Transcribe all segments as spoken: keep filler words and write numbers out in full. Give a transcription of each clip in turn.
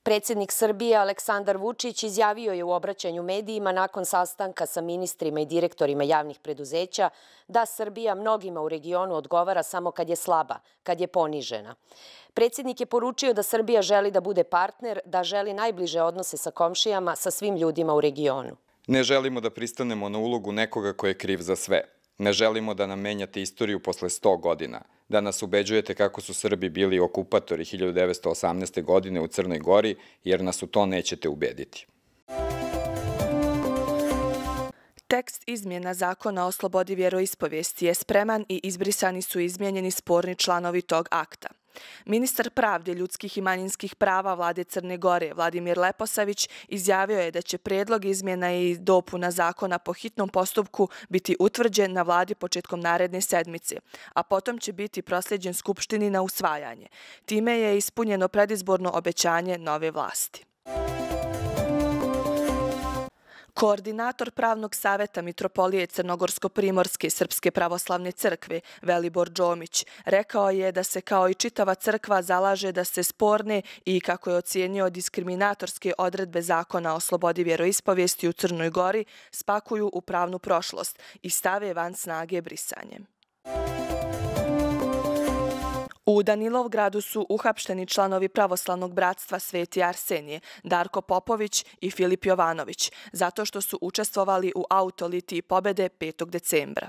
Predsjednik Srbije Aleksandar Vučić izjavio je u obraćanju medijima nakon sastanka sa ministrima i direktorima javnih preduzeća da Srbija mnogima u regionu odgovara samo kad je slaba, kad je ponižena. Predsjednik je poručio da Srbija želi da bude partner, da želi najbliže odnose sa komšijama, sa svim ljudima u regionu. Ne želimo da pristanemo na ulogu nekoga ko je kriv za sve. Ne želimo da nam menjate istoriju posle sto godina, da nas ubeđujete kako su Srbi bili okupatori hiljadu devetsto osamnaeste. godine u Crnoj Gori, jer nas u to nećete ubediti. Tekst izmjena Zakona o slobodi vjeroispovijesti je spreman i izbrisani su izmijenjeni sporni članovi tog akta. Ministar pravde, ljudskih i manjinskih prava vlade Crne Gore, Vladimir Leposavić, izjavio je da će predlog izmjena i dopuna zakona po hitnom postupku biti utvrđen na vladi početkom naredne sedmice, a potom će biti proslijeđen Skupštini na usvajanje. Time je ispunjeno predizborno obećanje nove vlasti. Koordinator Pravnog saveta Mitropolije Crnogorsko-Primorske Srpske pravoslavne crkve Velibor Đomić rekao je da se kao i čitava crkva zalaže da se sporne i, kako je ocijenio, diskriminatorske odredbe Zakona o slobodi vjeroispovijesti u Crnoj Gori spakuju u pravnu prošlost i stave van snage brisanjem. U Danilovgradu su uhapšteni članovi pravoslavnog bratstva Sveti Arsenije, Darko Popović i Filip Jovanović, zato što su učestvovali u autolitiji pobede petog decembra.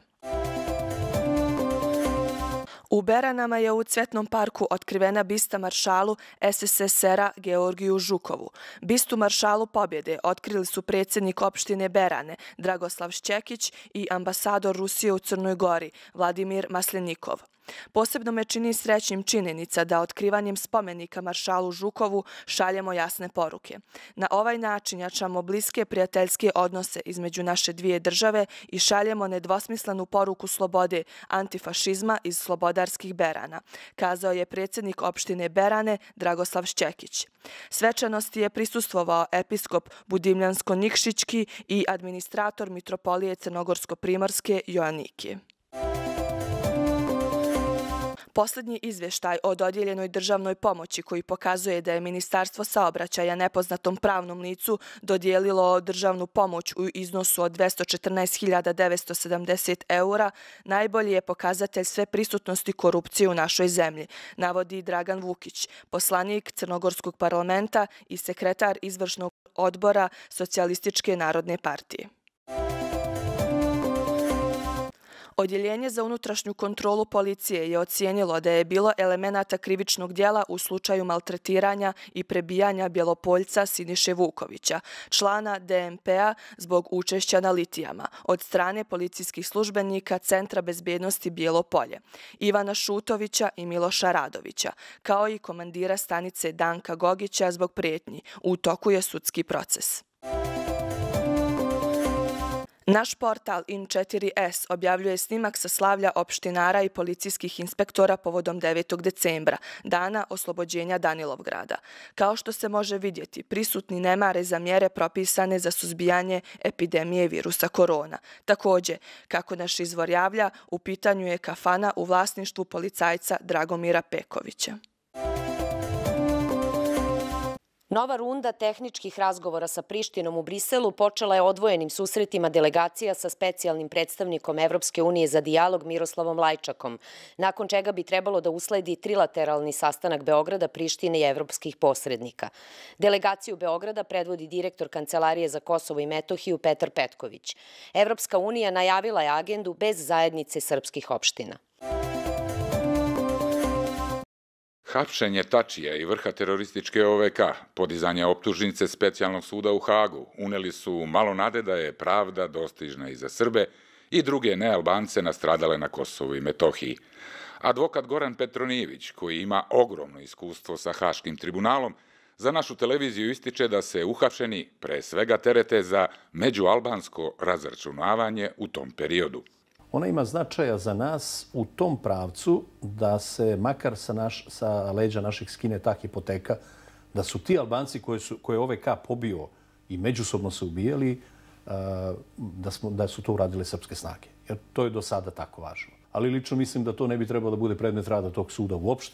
U Beranama je u Cvjetnom parku otkrivena bista maršalu S S S R-a Georgiju Žukovu. Bistu maršalu pobjede otkrili su predsjednik opštine Berane Dragoslav Šćekić i ambasador Rusije u Crnoj Gori Vladimir Maslenikov. Posebno me čini srećnim činjenica da otkrivanjem spomenika maršalu Žukovu šaljemo jasne poruke. Na ovaj način jačamo bliske prijateljske odnose između naše dvije države i šaljemo nedvosmislenu poruku slobode, antifašizma iz slobodarskih Berana, kazao je predsjednik opštine Berane Dragoslav Šćekić. Svečanosti je prisustvovao episkop Budimljansko-Nikšićki i administrator Mitropolije Crnogorsko-Primorske Joannikije. Posljednji izvještaj o dodijeljenoj državnoj pomoći koji pokazuje da je Ministarstvo saobraćaja nepoznatom pravnom licu dodijelilo državnu pomoć u iznosu od dvesta četrnaest hiljada devetsto sedamdeset eura, najbolji je pokazatelj sve prisutnosti korupcije u našoj zemlji, navodi Dragan Vukić, poslanik Crnogorskog parlamenta i sekretar izvršnog odbora Socijalističke narodne partije. Odjeljenje za unutrašnju kontrolu policije je ocijenilo da je bilo elemenata krivičnog djela u slučaju maltretiranja i prebijanja Bjelopoljca Siniše Vukovića, člana D M P-a zbog učešća na litijama, od strane policijskih službenika Centra bezbjednosti Bjelopolje, Ivana Šutovića i Miloša Radovića, kao i komandira stanice Danka Gogića zbog prijetnji. U toku je sudski proces. Naš portal In četiri S objavljuje snimak sa slavlja opštinara i policijskih inspektora povodom devetog decembra, dana oslobođenja Danilovgrada. Kao što se može vidjeti, prisutni ne mare za mjere propisane za suzbijanje epidemije virusa korona. Također, kako naš izvor javlja, u pitanju je kafana u vlasništvu policajca Dragomira Pekovića. Nova runda tehničkih razgovora sa Prištinom u Briselu počela je odvojenim susretima delegacija sa specijalnim predstavnikom Evropske unije za dijalog Miroslavom Lajčakom, nakon čega bi trebalo da usledi trilateralni sastanak Beograda, Prištine i evropskih posrednika. Delegaciju Beograda predvodi direktor Kancelarije za Kosovo i Metohiju Petar Petković. Evropska unija najavila je agendu bez zajednice srpskih opština. Hapšenje Tačija i vrha terorističke O V K, podizanje optužnice specijalnog suda u Hagu, uneli su malo nade da je pravda dostižna i za Srbe i druge nealbance nastradale na Kosovu i Metohiji. Advokat Goran Petronijević, koji ima ogromno iskustvo sa Haškim tribunalom, za našu televiziju ističe da se uhapšeni pre svega terete za međualbansko razračunavanje u tom periodu. Ona ima značaja za nas u tom pravcu da se makar sa, naš, sa leđa naših skine ta hipoteka da su ti Albanci koje, su, koje O V K pobio i međusobno se ubijali, da, smo, da su to uradile srpske snage. Jer to je do sada tako važno. Ali lično mislim da to ne bi trebalo da bude predmet rada tog suda uopšte.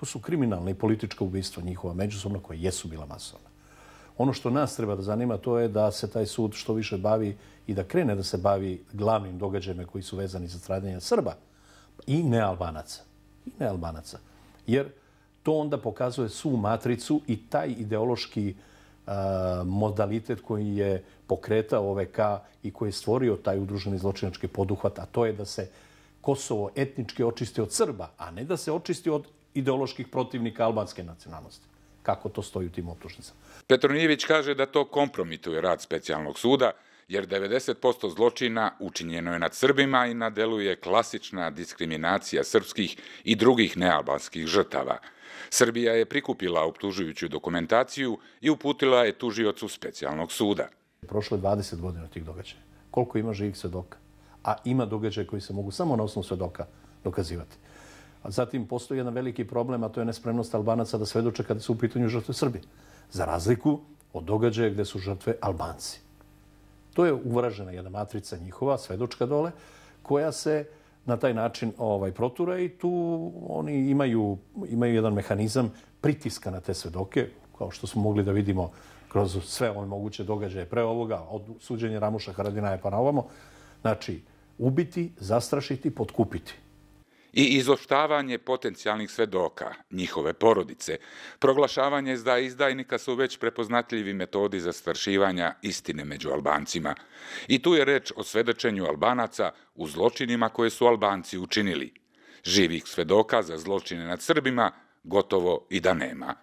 To su kriminalne i politička ubistva njihova međusobno koje jesu bila masovna. Ono što nas treba da zanima to je da se taj sud što više bavi i da krene da se bavi glavnim događajima koji su vezani za stradanje Srba i nealbanaca. I nealbanaca. Jer to onda pokazuje svu matricu i taj ideološki modalitet koji je pokretao O V K i koji je stvorio taj udruženi zločinački poduhvat, a to je da se Kosovo etnički očisti od Srba, a ne da se očisti od ideoloških protivnika albanske nacionalnosti. Kako to stoji u tim optužnicama? Petronijević kaže da to kompromituje rad specijalnog suda, jer devedeset posto zločina učinjeno je nad Srbima i na delu je klasična diskriminacija srpskih i drugih nealbanskih žrtava. Srbija je prikupila optužujuću dokumentaciju i uputila je tužiocu specijalnog suda. Prošlo je dvadeset godina tih događaja. Koliko ima živih svedoka? A ima događaje koji se mogu samo na osnovu svedoka dokazivati. A zatim postoji jedan veliki problem, a to je nespremnost Albanaca da svedoče kada su u pitanju žrtve Srbije. Za razliku od događaja gde su žrtve Albanci. To je uvražena jedna matrica njihova, svedočka dole, koja se na taj način ovaj, protura i tu oni imaju, imaju jedan mehanizam pritiska na te svedoke, kao što smo mogli da vidimo kroz sve ove moguće događaje pre ovoga, od suđenja Ramuša Haradinaja pa na ovamo. Znači, ubiti, zastrašiti, potkupiti. I izoštavanje potencijalnih svedoka, njihove porodice, proglašavanje da izdajnika su već prepoznatljivi metodi zastrašivanja istine među Albancima. I tu je reč o svedočenju Albanaca u zločinima koje su Albanci učinili. Živih svedoka za zločine nad Srbima gotovo i da nema.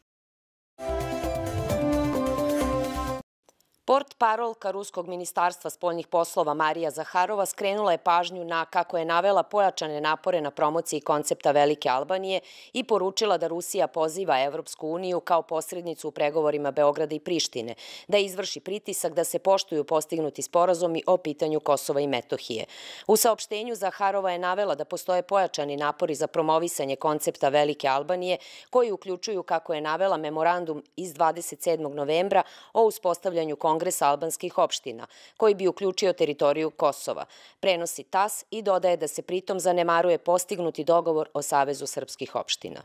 Port parolka Ruskog ministarstva spoljnih poslova Marija Zaharova skrenula je pažnju na, kako je navela, pojačane napore na promociji koncepta Velike Albanije i poručila da Rusija poziva Evropsku uniju kao posrednicu u pregovorima Beograda i Prištine, da izvrši pritisak da se poštuju postignuti sporazumi o pitanju Kosova i Metohije. U saopštenju Zaharova je navela da postoje pojačani napori za promovisanje koncepta Velike Albanije, koji uključuju, kako je navela, memorandum iz dvadeset sedmog novembra o uspostavljanju Kongresa albanskih opština, koji bi uključio teritoriju Kosova. Prenosi TAS i dodaje da se pritom zanemaruje postignuti dogovor o Savezu srpskih opština.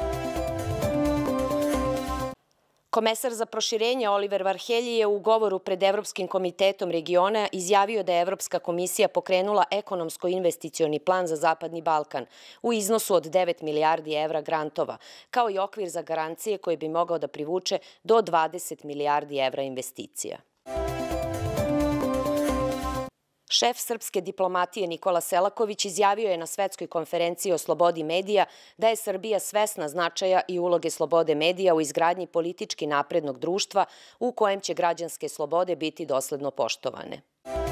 Komesar za proširenje Oliver Varhelji je u govoru pred Evropskim komitetom regiona izjavio da je Evropska komisija pokrenula ekonomsko-investicioni plan za Zapadni Balkan u iznosu od devet milijardi evra grantova, kao i okvir za garancije koji bi mogao da privuče do dvadeset milijardi evra investicija. Šef srpske diplomatije Nikola Selaković izjavio je na svetskoj konferenciji o slobodi medija da je Srbija svesna značaja i uloge slobode medija u izgradnji politički naprednog društva u kojem će građanske slobode biti dosledno poštovane.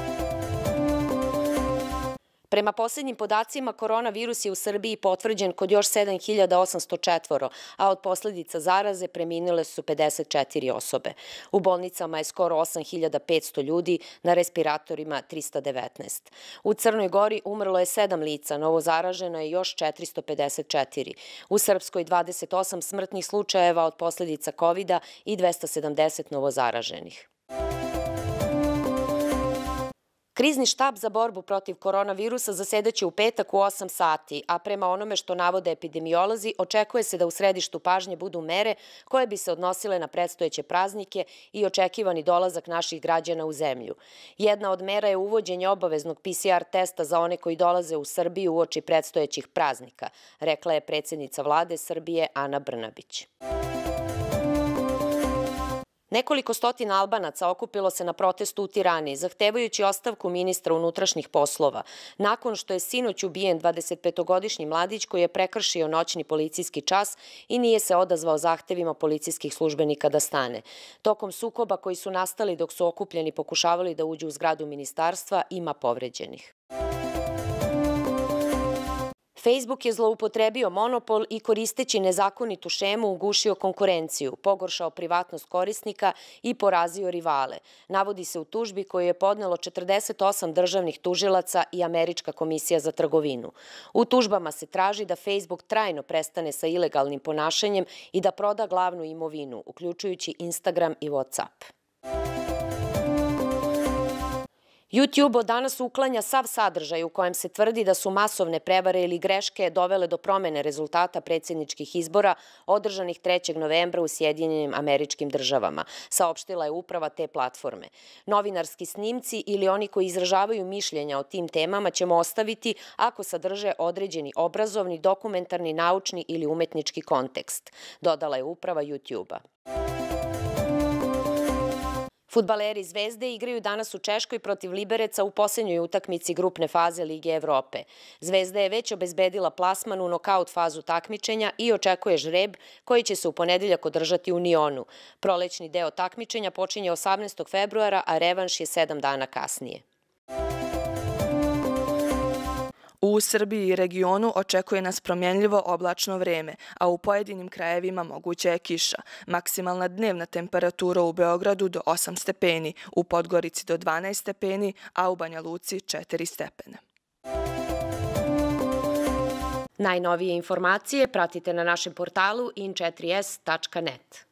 Prema posljednjim podacima, koronavirus je u Srbiji potvrđen kod još sedam hiljada osamsto četvoro, a od posljedica zaraze preminule su pedeset četiri osobe. U bolnicama je skoro osam hiljada petsto ljudi, na respiratorima trista devetnaest. U Crnoj Gori umrlo je sedam lica, novo zaraženo je još četiristo pedeset četiri. U Srpskoj dvadeset osam smrtnih slučajeva od posljedica kovida i dvesta sedamdeset novo zaraženih. Krizni štab za borbu protiv koronavirusa zasedaće u petak u osam sati, a prema onome što navode epidemiolozi, očekuje se da u središtu pažnje budu mere koje bi se odnosile na predstojeće praznike i očekivani dolazak naših građana u zemlju. Jedna od mera je uvođenje obaveznog P C R testa za one koji dolaze u Srbiju uoči predstojećih praznika, rekla je predsjednica vlade Srbije Ana Brnabić. Nekoliko stotina Albanaca okupilo se na protestu u Tirani, zahtevajući ostavku ministra unutrašnjih poslova, nakon što je sinoć ubijen dvadesetpetogodišnji mladić koji je prekršio noćni policijski čas i nije se odazvao zahtevima policijskih službenika da stane. Tokom sukoba koji su nastali dok su okupljeni pokušavali da uđu u zgradu ministarstva, ima povređenih. Facebook je zloupotrebio monopol i koristeći nezakonitu šemu ugušio konkurenciju, pogoršao privatnost korisnika i porazio rivale. Navodi se u tužbi koju je podnelo četrdeset osam državnih tužilaca i Američka komisija za trgovinu. U tužbama se traži da Facebook trajno prestane sa ilegalnim ponašanjem i da proda glavnu imovinu, uključujući Instagram i WhatsApp. YouTube od danas uklanja sav sadržaj u kojem se tvrdi da su masovne prevare ili greške dovele do promene rezultata predsjedničkih izbora održanih trećeg novembra u Sjedinjenim Američkim Državama, saopštila je uprava te platforme. Novinarski snimci ili oni koji izražavaju mišljenja o tim temama ćemo ostaviti ako sadrže određeni obrazovni, dokumentarni, naučni ili umetnički kontekst, dodala je uprava YouTube-a. Fudbaleri Zvezde igraju danas u Češkoj protiv Libereca u posljednjoj utakmici grupne faze Lige Evrope. Zvezda je već obezbedila plasman u nokaut fazu takmičenja i očekuje žreb koji će se u ponedeljak održati u Nionu. Prolećni deo takmičenja počinje osamnaestog februara, a revanš je sedam dana kasnije. U Srbiji i regionu očekuje nas promjenljivo oblačno vreme, a u pojedinim krajevima moguća je kiša. Maksimalna dnevna temperatura u Beogradu do osam stepeni, u Podgorici do dvanaest stepeni, a u Banja Luci četiri stepena. Najnovije informacije pratite na našem portalu in četiri s tačka net.